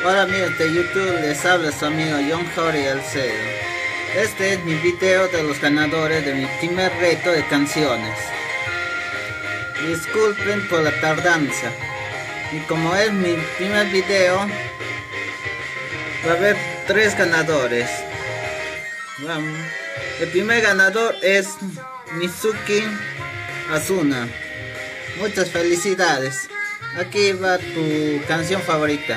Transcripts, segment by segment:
Hola amigos de YouTube, les habla su amigo John Jorge Alcedo. Este es mi video de los ganadores de mi primer reto de canciones. Disculpen por la tardanza. Y como es mi primer video, va a haber 3 ganadores. Vamos. El primer ganador es Mizuki Asuna. Muchas felicidades. Aquí va tu canción favorita.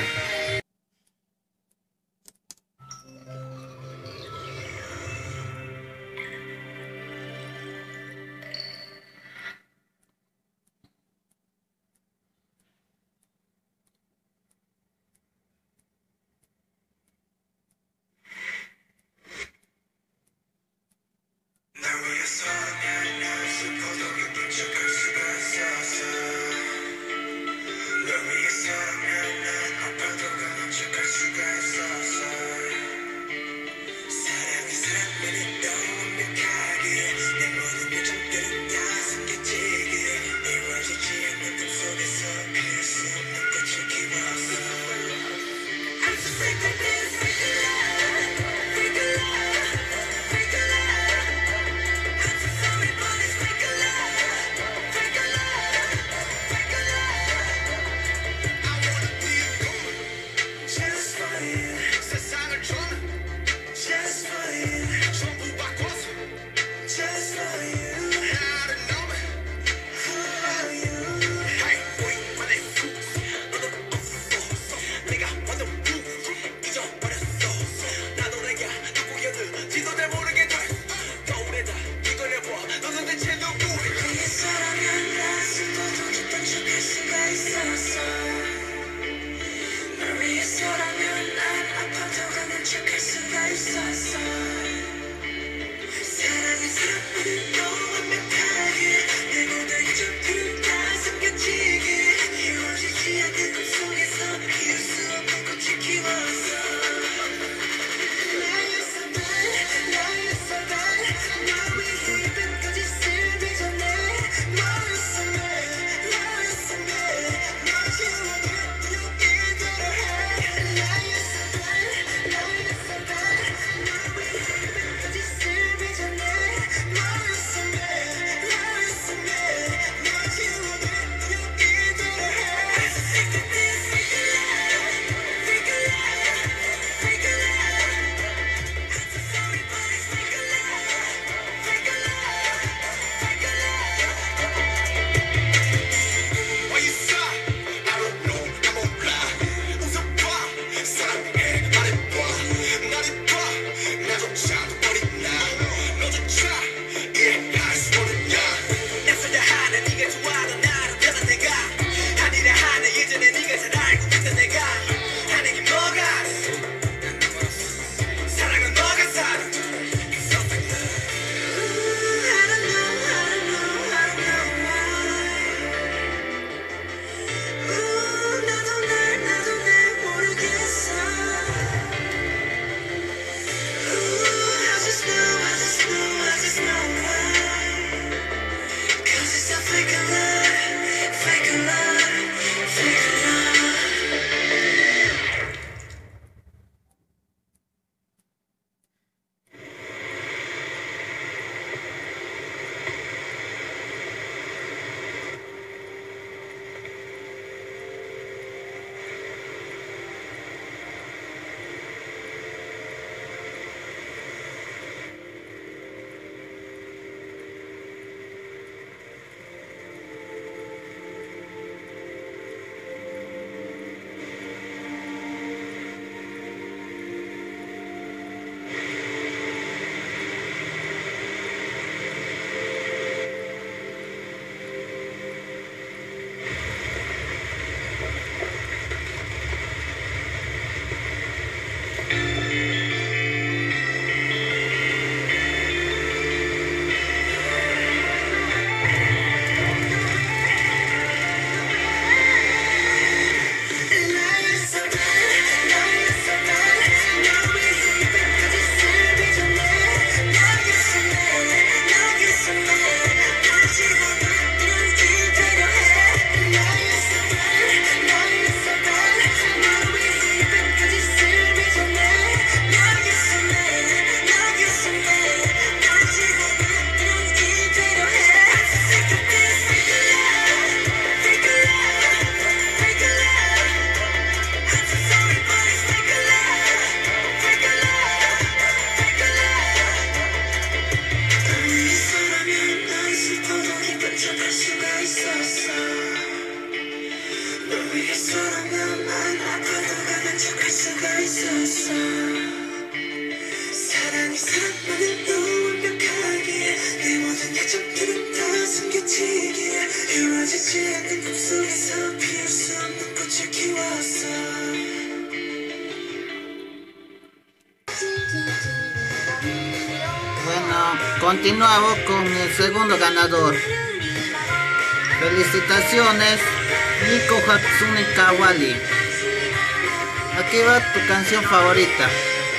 Continuamos con el segundo ganador. Felicitaciones, Nico Hatsune Kawali. Aquí va tu canción favorita.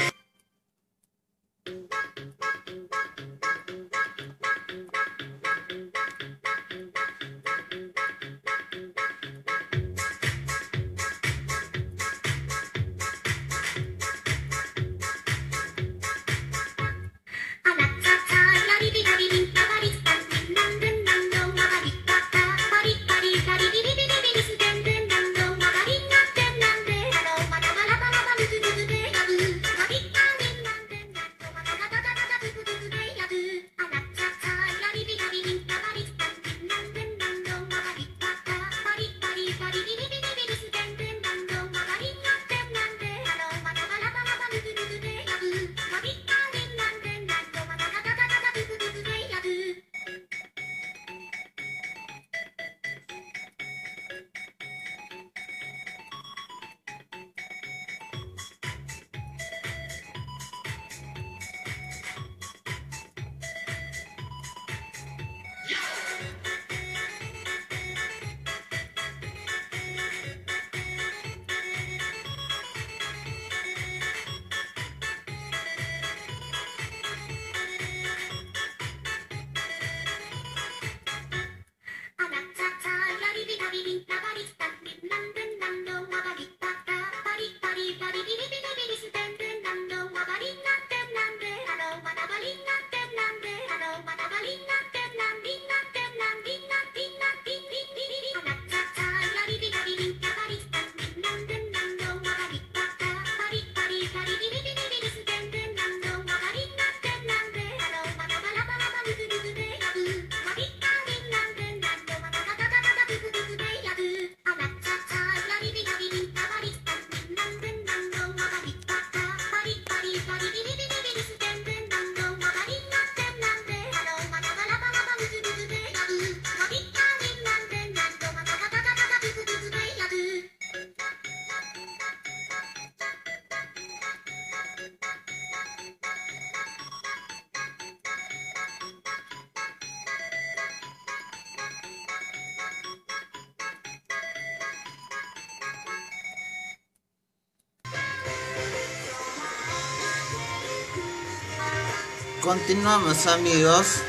Continuamos, amigos.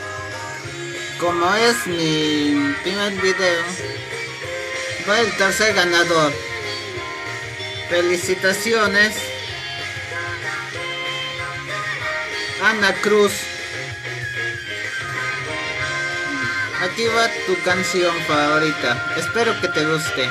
Como es mi primer video, va el tercer ganador. Felicitaciones, Ana Cruz. Aquí va tu canción favorita. Espero que te guste.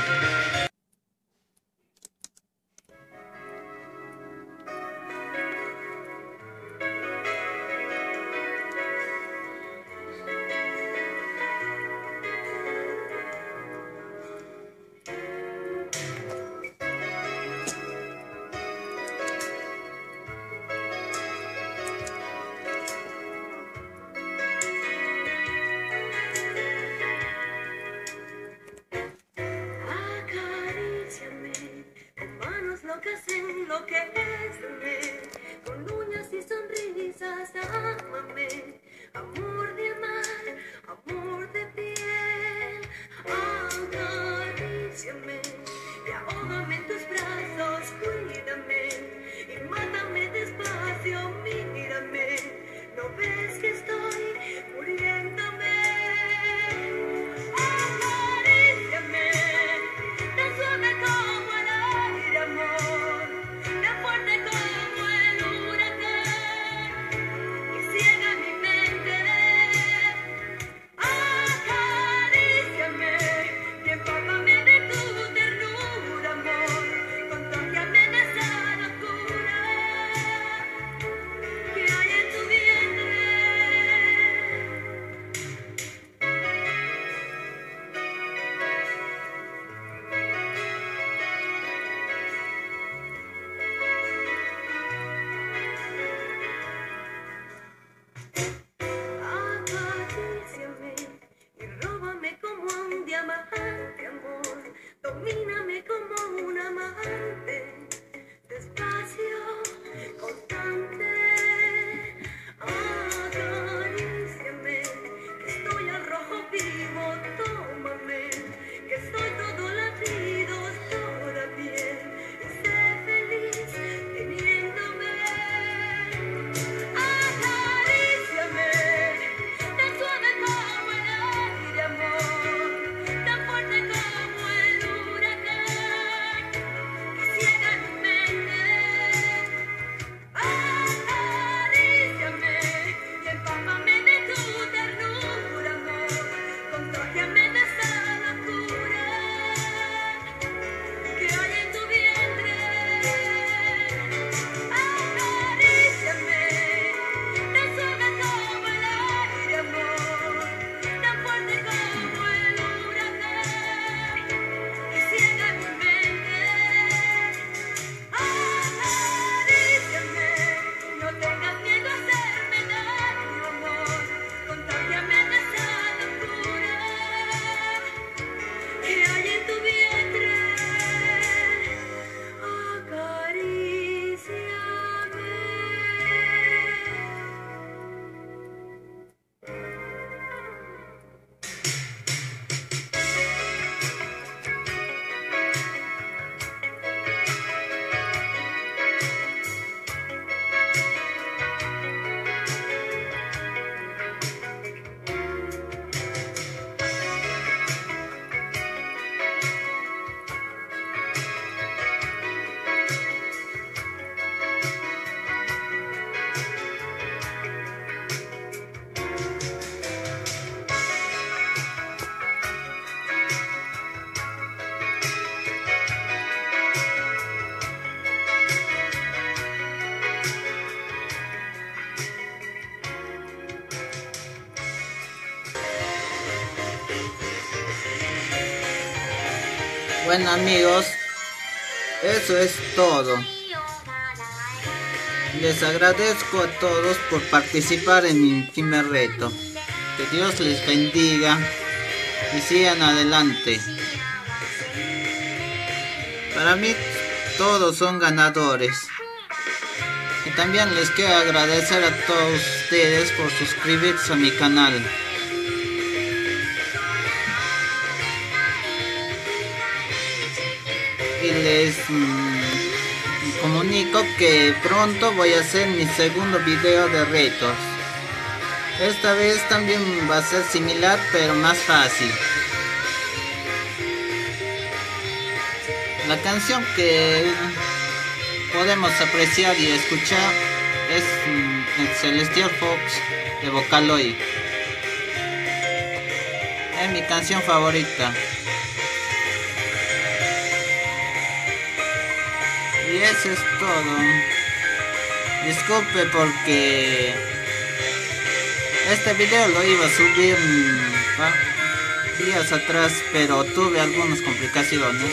Ciega mi Bueno amigos, eso es todo. Les agradezco a todos por participar en mi primer reto. Que Dios les bendiga y sigan adelante. Para mí todos son ganadores. Y también les quiero agradecer a todos ustedes por suscribirse a mi canal. Y les comunico que pronto voy a hacer mi segundo video de retos. Esta vez también va a ser similar pero más fácil. La canción que podemos apreciar y escuchar es el Celestial Fox de Vocaloid. Es mi canción favorita. Y eso es todo. Disculpe porque este video lo iba a subir días atrás, pero tuve algunas complicaciones.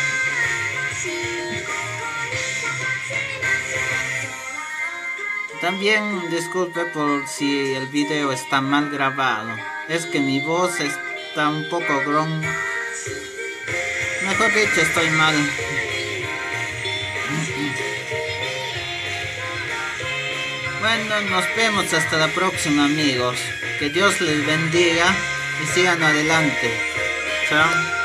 También disculpe por si el video está mal grabado. Es que mi voz está un poco gron. Mejor dicho, estoy mal. Bueno, nos vemos hasta la próxima amigos. Que Dios les bendiga y sigan adelante. Chao.